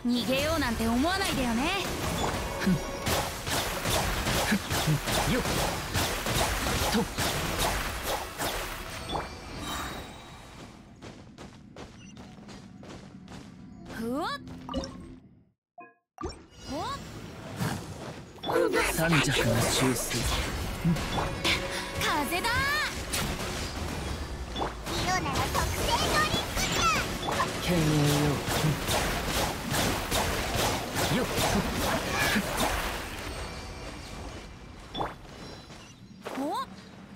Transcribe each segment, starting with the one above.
逃げようなんて思わないでよね。 よっとふわっほっ三尺の中枢。 風だ。 色なら特製ドリンクじゃ。 犬猿よ。よっほっ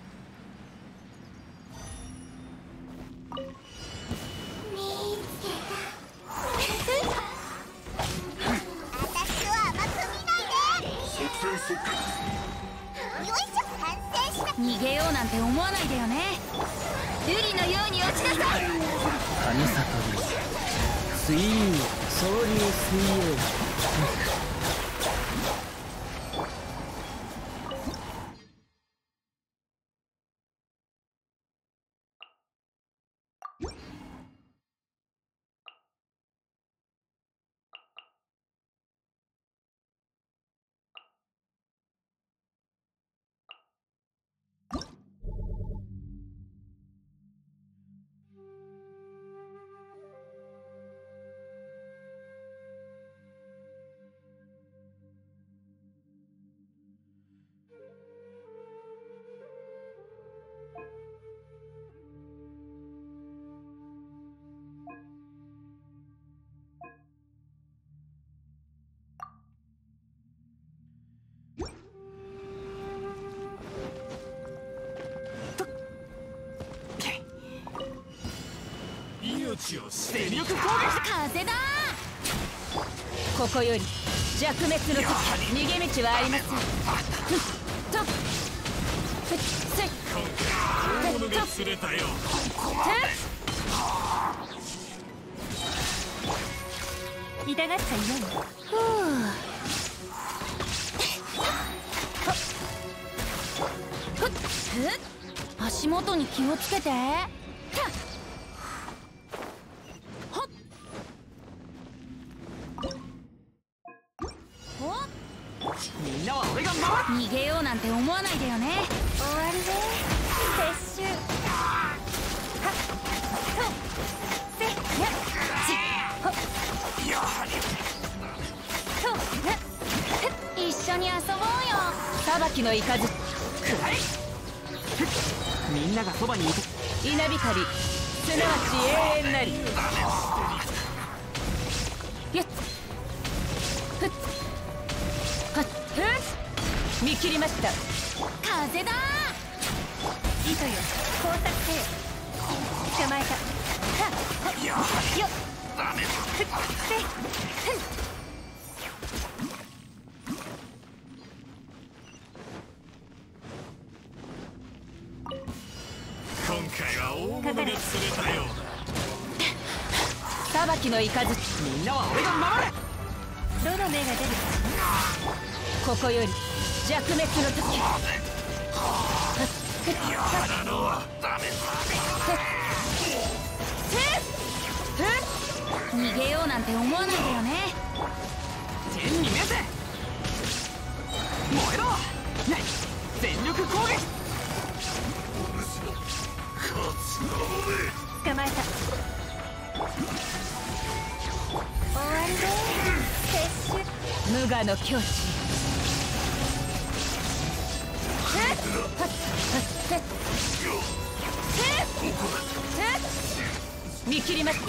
見つけた。私を甘く見ないで。よいしょ、完成した。 逃げようなんて思わないでよね。瑠璃のように落ちなさい。 神里流水遊総流水泳。 全力攻撃。 風だ。ここより弱滅の時、逃げ道はありません。とせ大物が釣れたよ。 痛がっちゃいないの。足元に気をつけて。 みんなは俺が守る。 逃げようなんて思わないでよね。終わりで撤収。はっとせやっちやはりとな一緒に遊ぼうよ。裁きの雷。 くらい。みんながそばにいて。 稲光すなわち永遠なり。やっふっはっふっ見切りました。風だ。糸よ工作せよ。捕まえた。はっやはりよっダメだ。 ふっせふん。 今回は大物が釣れたようだ。 裁きの雷。 みんなは俺が守れ。 どの目が出るか。ここより弱滅の時。 やらのはダメ逃げようなんて思わないでよね。 だ。天に召せ。燃えろ。全力攻撃。 捕まえた。終わりで撤収。無我の境地。見切りました。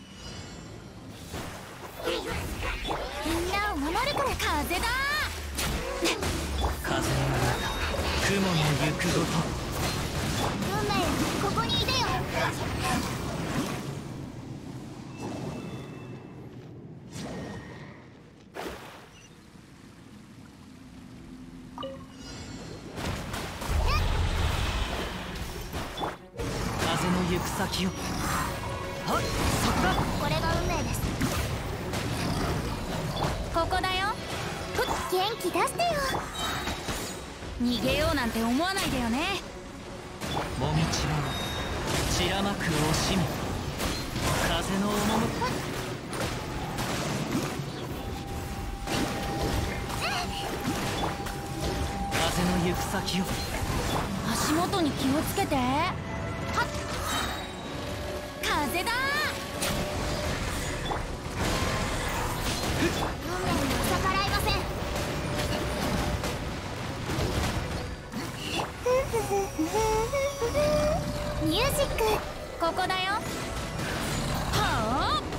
みんなを守るから風だ。 雲の行くごと。 運命よここにいでよ。 風の行く先を。はっ、そこだ。 これが運命です。 ここだよ。 元気出してよ。 逃げようなんて思わないでよね。 もみちは散らまく惜しみ。風の赴く。風の行く先を。 足元に気をつけて。はっ、風だ。 運命に逆らいません。ミュージック。 ここだよ。はあ、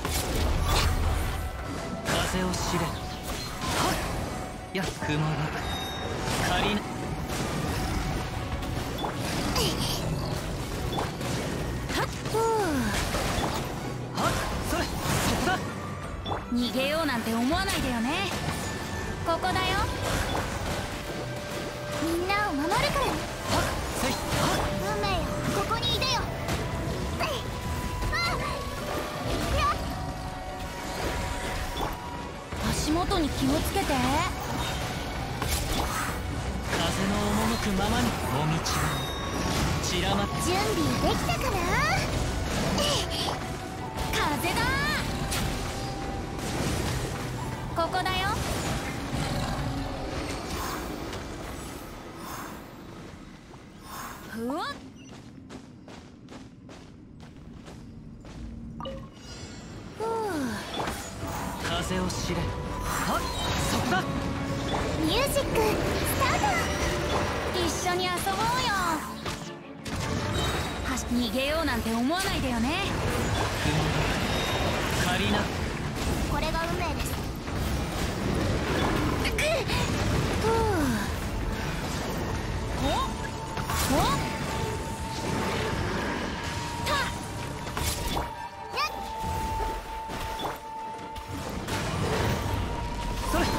風を知れ。はっ、やくまなく仮な。はっ、それ、そこだ。 逃げようなんて思わないでよね。ここだよ。 みんなを守るからね。 はっ、せい、はっ。 運命よここにいでよ。 足元に気をつけて。 風の赴くままにもみちは散らまって。 準備できたかな。 風だ。ここだよ。ふわっ、ふう、 風を知れ。はっ、そこだ。 ミュージックスター一緒に遊ぼうよ。逃げようなんて思わないでよね。 仮な。 ト。これが運命です。 それ。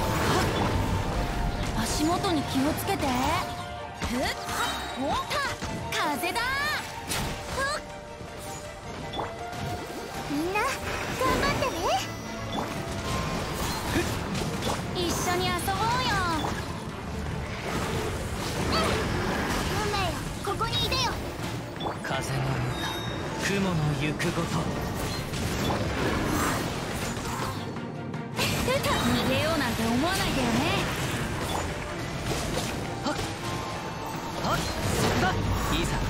足元に気をつけて。ふっ、ほっ、風だ。 みんな頑張ってね。 一緒に遊ぼうよ。 運命よここにいでよ。 風の歌、雲の行くごと。 逃げようなんて思わないでよね。 はっ、はっ、そこだ。いざ。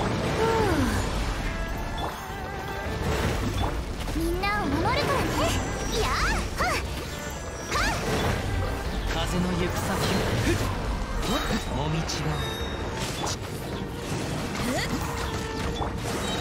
みんなを守るからね。いやーはっはっ。 風の行く先を。ふっ、もみちは